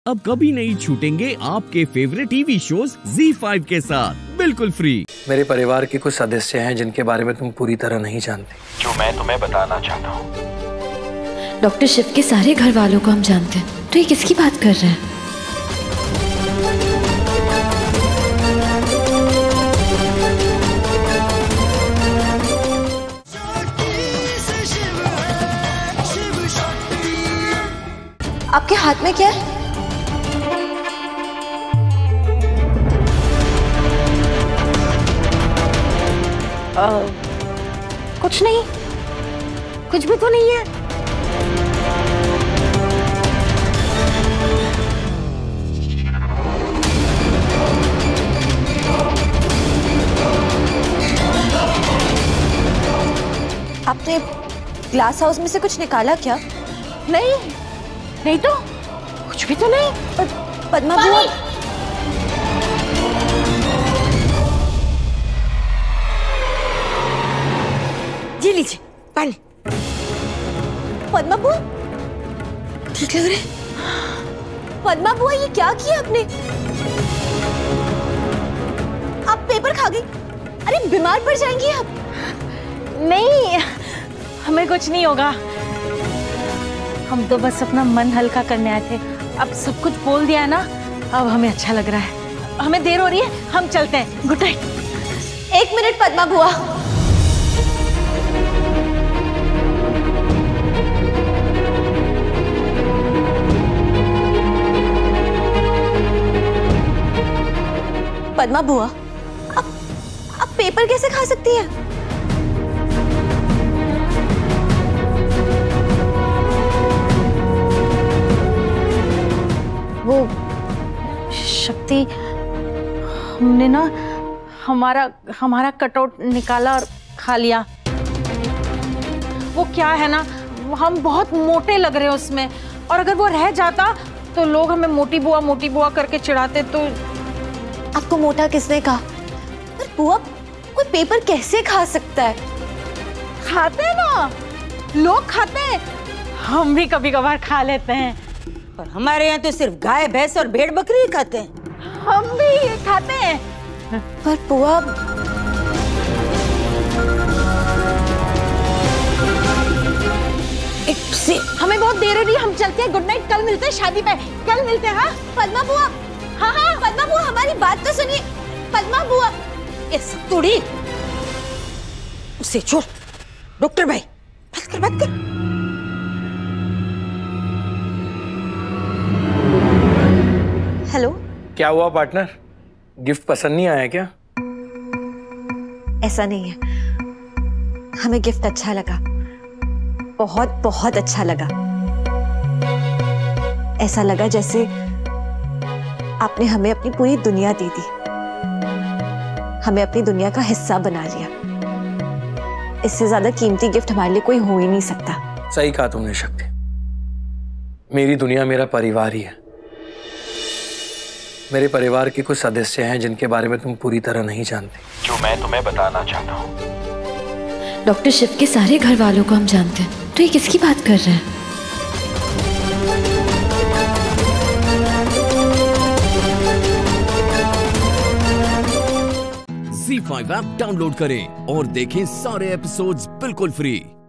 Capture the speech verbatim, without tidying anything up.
अब कभी नहीं छूटेंगे आपके favourite TV shows Zee five के साथ बिल्कुल फ्री। मेरे परिवार के कुछ सदस्य हैं जिनके बारे में तुम पूरी तरह नहीं जानते, जो मैं तुम्हें बताना चाहता हूँ। डॉक्टर शिव के सारे घर वालों को हम जानते हैं, तो ये किसकी बात कर रहे हैं? आपके हाथ में क्या है? आ, कुछ नहीं, कुछ भी तो नहीं है। आपने ग्लास हाउस में से कुछ निकाला क्या? नहीं, नहीं तो कुछ भी तो नहीं। पद्मा बुआ, ये लीजिए पानी। पद्मा बुआ ठीक लग रहे हैं। पद्मा बुआ ये क्या किया आपने? आप पेपर खा गई। अरे बीमार पड़ जाएंगी आप। नहीं, हमें कुछ नहीं होगा। हम तो बस अपना मन हल्का करने आए थे। अब सब कुछ बोल दिया है ना, अब हमें अच्छा लग रहा है। हमें देर हो रही है, हम चलते हैं। Good night. एक मिनट पद्मा बुआ, पद्मा बुआ, आप आप पेपर कैसे खा सकती हैं? वो शक्ति, हमने ना हमारा हमारा कटआउट निकाला और खा लिया। वो क्या है ना, हम बहुत मोटे लग रहे हैं उसमें, और अगर वो रह जाता तो लोग हमें मोटी बुआ मोटी बुआ करके चिढ़ाते। तो आपको मोटा किसने कहा? पर बुआ, कोई पेपर कैसे खा सकता है? खाते हैं ना, लोग खाते हैं, हम भी कभी कभार खा लेते हैं। और हमारे यहाँ तो सिर्फ गाय भैंस और भेड़ बकरी ही खाते हैं। हम भी खाते हैं। पर बुआ, से हमें बहुत देर हो रही है, हम चलते हैं। गुड नाइट, कल मिलते हैं शादी पे, कल मिलते हैं। हाँ पद्मा बुआ, हाँ हाँ पद्मा बुआ, हमारी बात तो सुनिए। पद्मा बुआ, ये सतुड़ी, उसे छोड़। डॉक्टर भाई, बात कर बात कर। हेलो। क्या हुआ पार्टनर, गिफ्ट पसंद नहीं आया क्या? ऐसा नहीं है, हमें गिफ्ट अच्छा लगा, बहुत बहुत अच्छा लगा। ऐसा लगा जैसे आपने हमें अपनी पूरी दुनिया दे दी, हमें अपनी दुनिया का हिस्सा बना लिया। इससे ज्यादा कीमती गिफ्ट हमारे लिए कोई हो ही नहीं सकता। सही कहा तुमने शक्ति, मेरी दुनिया मेरा परिवार ही है। मेरे परिवार के कुछ सदस्य हैं जिनके बारे में तुम पूरी तरह नहीं जानते, जो मैं तुम्हें बताना चाहता हूँ। डॉक्टर शिव के सारे घर वालों को हम जानते हैं, तो ये किसकी बात कर रहे हैं? ज़ी फाइव ऐप डाउनलोड करें और देखें सारे एपिसोड्स बिल्कुल फ्री।